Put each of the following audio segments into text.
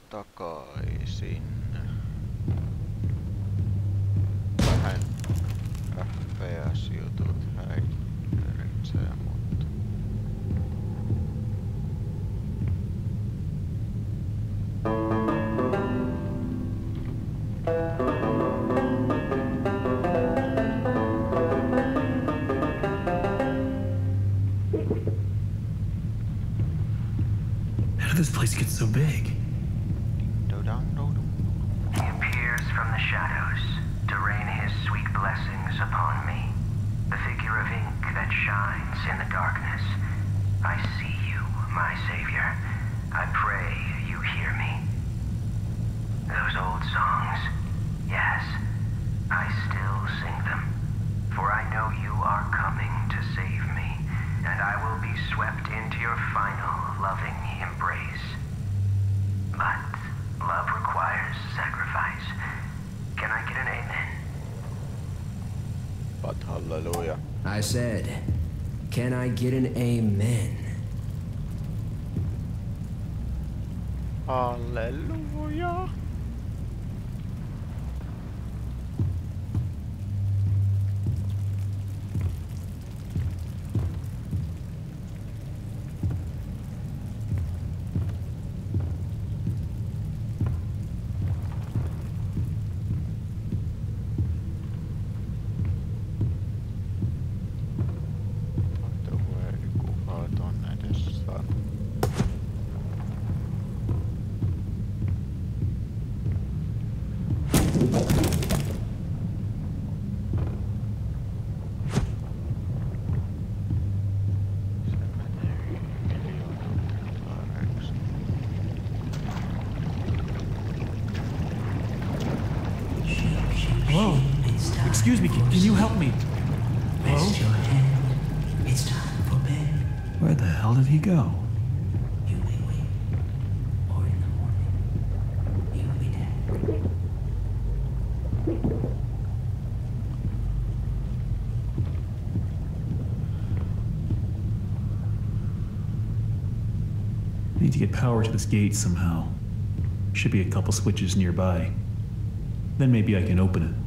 takaisin. Vähän FPS-jutut häiritsee, mutta... How did this place get so big? He appears from the shadows to rain his sweet blessings upon me. The figure of ink that shines in the darkness. I see you, my savior. I pray you hear me. Those old songs, yes, I still sing them. For I know you are coming to save me, and I will be swept into your final loving embrace. But love requires sacrifice. Can I get an amen? But hallelujah. I said, can I get an amen? Hallelujah. Hello? Excuse me, can you help me? Hello? Rest your head. It's time for bed. Where the hell did he go? You may wake, or in the morning, you'll be dead. I need to get power to this gate somehow. Should be a couple switches nearby. Then maybe I can open it.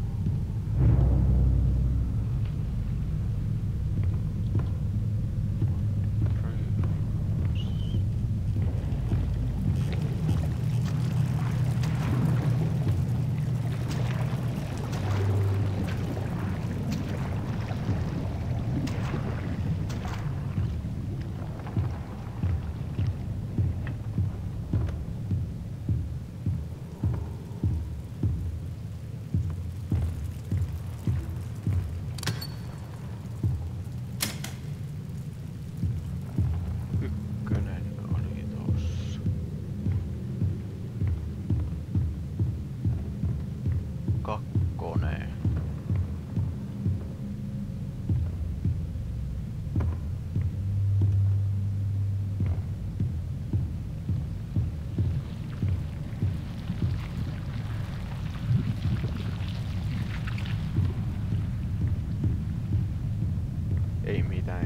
Ei mitään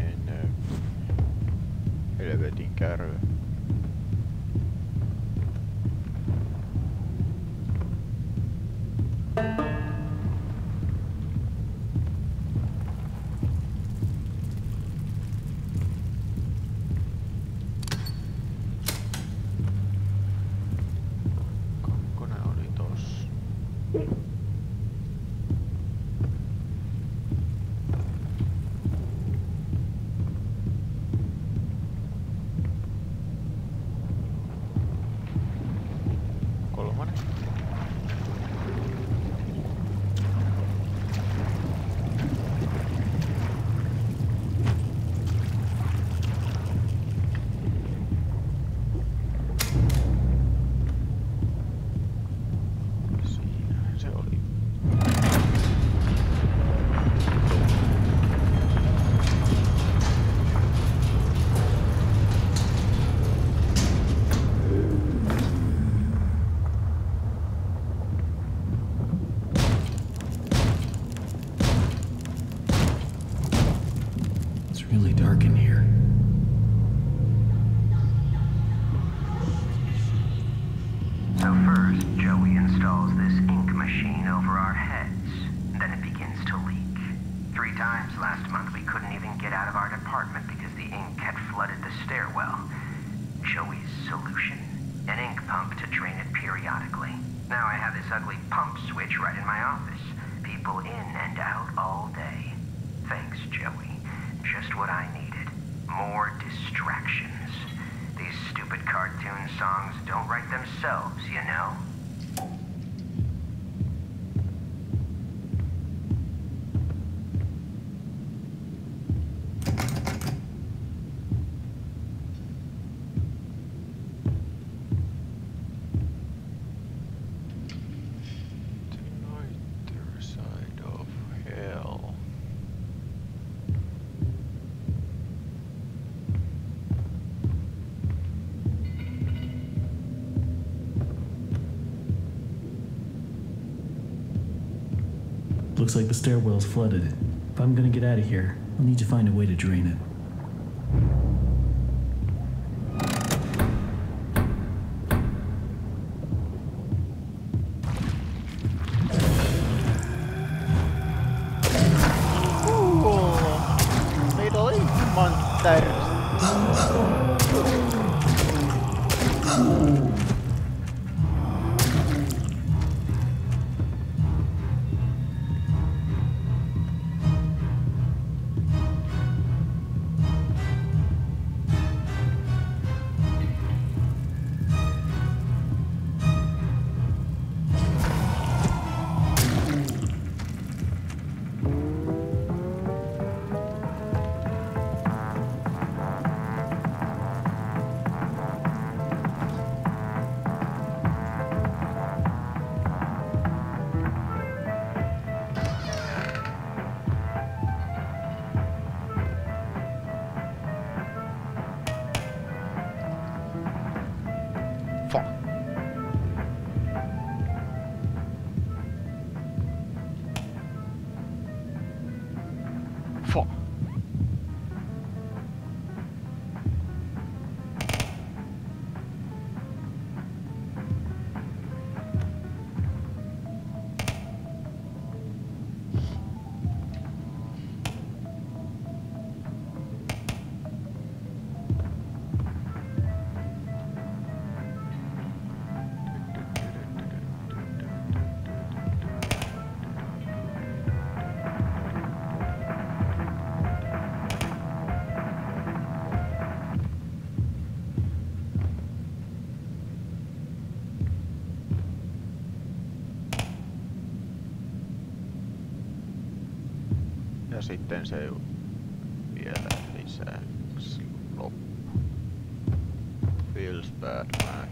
helvetin kärryä. Kakkonen oli tossa. Kolmonen. Siinähän se oli. 3 times last month we couldn't even get out of our department because the ink had flooded the stairwell. Joey's solution? An ink pump to drain it periodically. Now I have this ugly pump switch right in my office. People in and out all day. Thanks, Joey. Just what I needed. More distractions. These stupid cartoon songs don't write themselves, you know? Neither side of hell. Looks like the stairwell's flooded. If I'm gonna get out of here, I'll need to find a way to drain it. Middle East monsters. Fuck. Fuck. Ja sitten se vielä lisäksi loppu. Feels bad, man.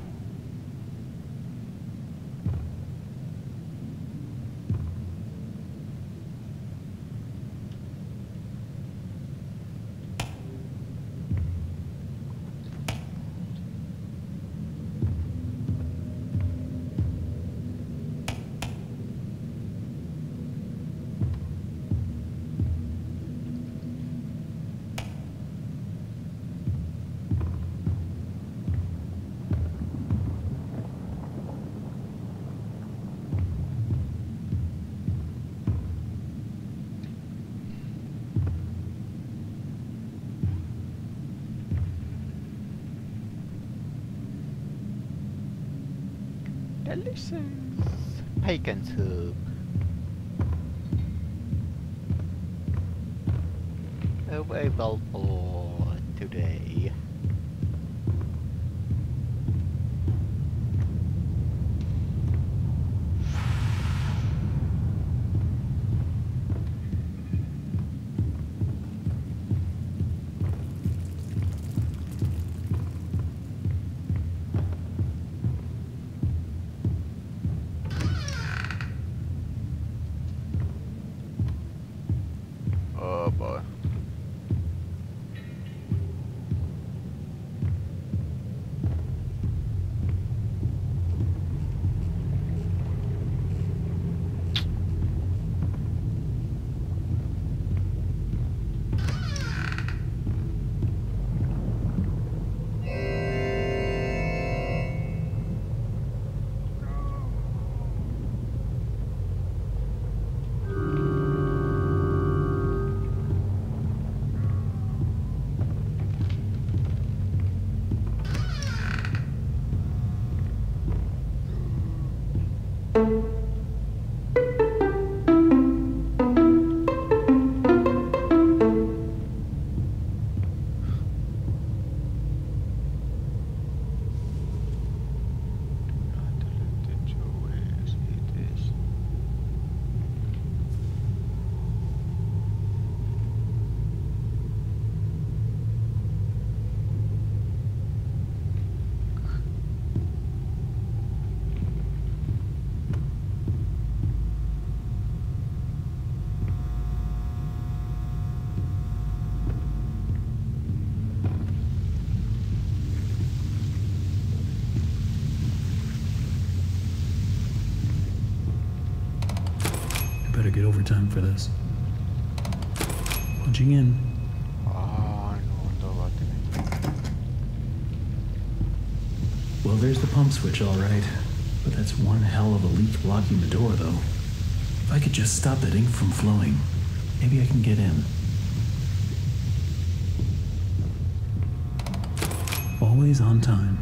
Delicious bacon soup. Available for today. Oh boy. Better get overtime for this. Punching in. Well, there's the pump switch, all right. But that's one hell of a leak blocking the door, though. If I could just stop that ink from flowing, maybe I can get in. Always on time.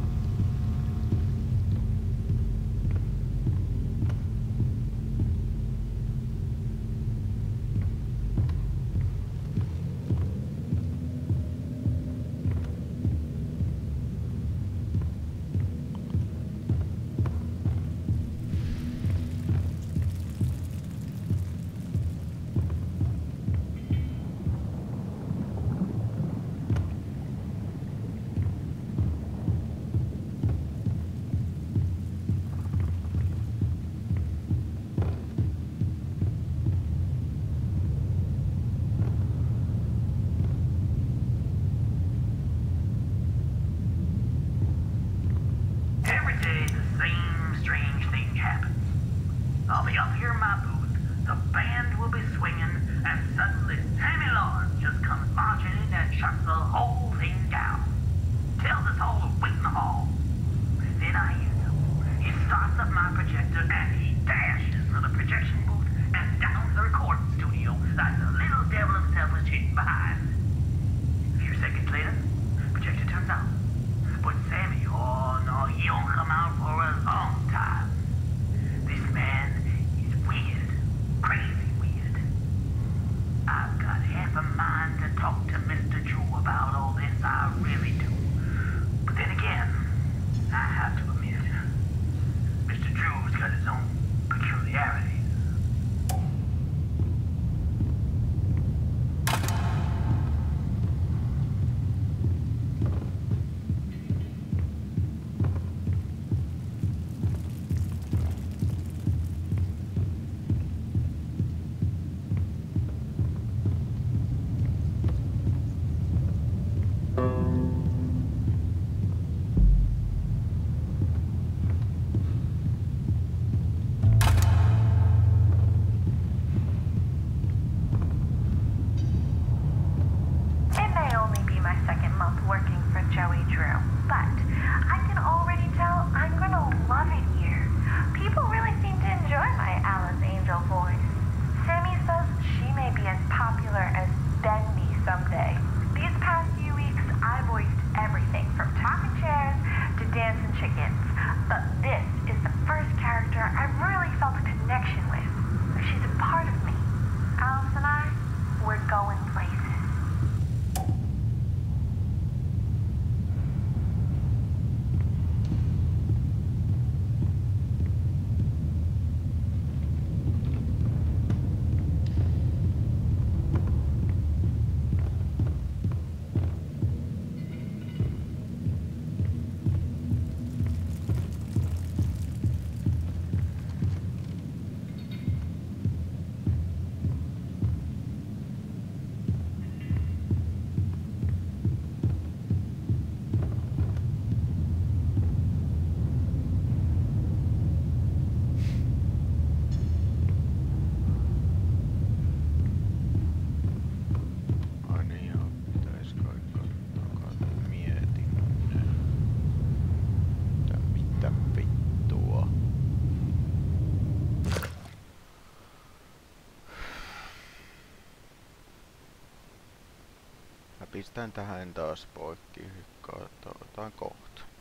I'll be up here in my booth, the band will be swinging, and suddenly Sammy Lawrence just comes marching in and shuts the whole thing down. Tells us all to wait in the hall. Then I hear him. He starts up my projector and he dashes for the projection booth and down to the recording studio like the little devil himself was hidden behind. A few seconds later, projector turns on. But Sammy, oh no, he don't come out for a long time. This man is weird, crazy weird. I've got half a mind to talk to Mr. Drew about all this, I really do. But then again, I have to admit, Mr. Drew's got his own peculiarities. Pistän tähän taas poikki, katsotaan kohta.